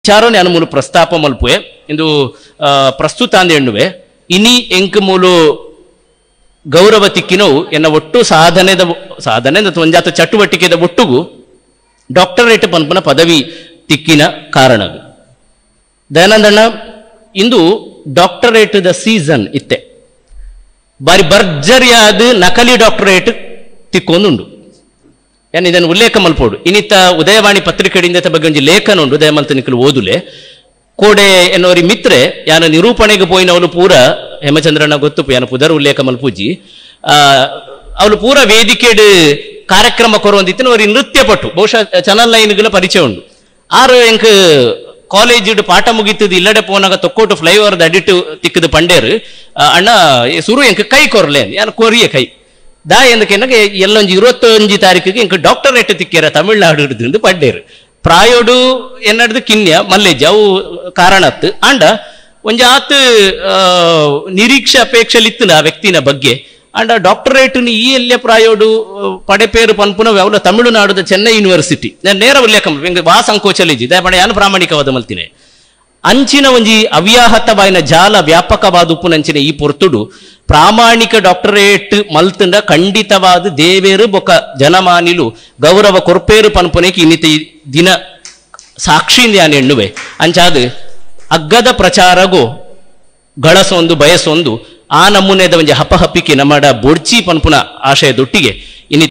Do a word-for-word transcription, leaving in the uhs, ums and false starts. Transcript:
ವಿಚಾರ ನಾನು ಮೂಲು ಪ್ರಸ್ತಾಪ ಮಲ್ಪುವೆ ಇಂದು ಪ್ರಸ್ತುತ ಅಂದ ಎಣ್ಣುವೆ ಇನಿ ಎಂಕ್ ಮೂಲು ಗೌರವ ತಿಕ್ಕಿನವು ಎನ್ನ ಒಟ್ಟು ಸಾಧನೆದ ಸಾಧನೆ ಒಂಜಾತ ಚಟುವಟಿಕೆದ ಒಟ್ಟುಗು ಡಾಕ್ಟರೇಟ್ ಪನ್ಪನ ಪದವಿ ತಿಕ್ಕಿನ ಕಾರಣ ದಯಾನಂದಣ್ಣ ಇಂದು ಡಾಕ್ಟರೇಟ್ ದ ಸೀಸನ್ ಇತ್ತೆ ಬಾರಿ ಭರ್ಜರಿಯಾದ ನಕಲಿ ಡಾಕ್ಟರೇಟ್ ತಿಕ್ಕೊಂದುಂಡು ಏನು ಇದನ್ನು ಉಲ್ಲೇಖ ಮಲ್ಪೋಡು ಇನ್ನಿತ್ತ ಉದಯವಾಣಿ ಪತ್ರಿಕೆಯಿಂದ ಬಗ್ಗೆ ಒಂದು ಲೇಖನ ಉಂಟು ದಯಮಲ್ತ ನಿಖಲು ಓದುಲೆ ಕೋಡೆ ಎನ್ನುವರಿ ಮಿತ್ರೆ ಯಾನ ನಿರೂಪಣೆಗೆ ಪೋಯಿನವಳು ಪೂರ ಹೇಮಚಂದ್ರನ ಗೊತ್ತು ಯಾನ ಪುದರ್ ಉಲ್ಲೇಖ ಮಲ್ಪೂಜಿ ಆ ಅವಳು ಪೂರ ವೇದಿಕೆಡ್ ಕಾರ್ಯಕ್ರಮ ಕೊರುವಂದಿತ್ತು ಅವರಿಗೆ ನೃತ್ಯ ಪಟ್ಟು ಬಹುಶಃ ಚಾನಲ್ ಲೈನ್ಗಳ ಪರಿಚಯ ಉಂಟು ಆರು ಎಂಕ್ ಕಾಲೇಜ್ ಪಾಠ ಮುಗಿತದ ಇಲ್ಲಡೆ ಪೋನಾಗ ತೊಕ್ಕೋಟು ಫ್ಲೈಓವರ್ ಅಡಿಟ್ ತಿಕ್ಕದು ಪಂಡೇರು ಅಣ್ಣ ಸುರು ಎಂಕ್ ಕೈ ಕೊರ್ಲೆ ಯಾನ ಕೊರಿಯ ಕೈ ದಾ ಎಂದಕ್ಕೆ ಎಲ್ಲೊಂಜಿ ಇರುವತ್ತೊಂಜಿ ತಾರೀಕಿಗೆ ಎಂಕ್ ಡಾಕ್ಟರೇಟ್ ತಿಕ್ಕ್ಯಾರ ತಮಿಳ್ನಾಡು ಹಿಡಿದು ಪಡ್ಡೇರು ಪ್ರಾಯೋಡು ಎನ್ನಡ್ದು ಕಿನ್ಯ ಮಲ್ಲೆಜ್ಜ ಅವು ಕಾರಣತ್ತು ಅಂಡ ಒಂಜ ಆತ್ ನಿರೀಕ್ಷೆ ಅಪೇಕ್ಷಲಿತ್ತು ಆ ವ್ಯಕ್ತಿನ ಬಗ್ಗೆ ಅಂಡ ಡಾಕ್ಟರೇಟ್ ಈ ಎಲ್ಲೇ ಪ್ರಾಯೋಡು ಪಡೆಪೇರು ಪನ್ಪುನ ಅವಲ ತಮಿಳುನಾಡುದ ಚೆನ್ನೈ ಯೂನಿವರ್ಸಿಟಿ ನಾನು ನೇರ ಉಲ್ಲೇಖ ವಾ ಸಂಕೋಚಲಿಜಿ ದಯಪಡೆ ನಾನು ಪ್ರಾಮಾಣಿಕವಾದ ಮಲ್ತಿನಿ ಅಂಚಿನ ಒಂಜಿ ಅವ್ಯಾಹತ ಬಾಯಿನ ಜಾಲ ವ್ಯಾಪಕವಾದ ಉಪ್ಪುನಂಚಿನ ಈ ಪೊರ್ತುಡು ಪ್ರಾಮಾಣಿಕ ಡಾಕ್ಟರೇಟ್ ಮಲ್ತಂಡ ಖಂಡಿತವಾದ ದೇವೇರು ಬೊಕ ಜನಮಾನಿಲು ಗೌರವ ಕೊರ್ಪೇರು ಪನ್ಪುನೇಕಿ ಇನ್ನಿತ ದಿನ ಸಾಕ್ಷಿಂದ ಯಾನು ಎಣ್ಣುವೆ ಅಂಚಾದ ಅಗ್ಗದ ಪ್ರಚಾರಗೋ ಗಳಸೊಂದು ಬಯಸೊಂದು ಆ ನಮೂನೆದ ಒಂಜಿ ಹಪಹಪಿಕೆ ನಮ್ಮಡ ಬೊಡ್ಚಿ ಪನ್ಪುನ ಆಶಯದೊಟ್ಟಿಗೆ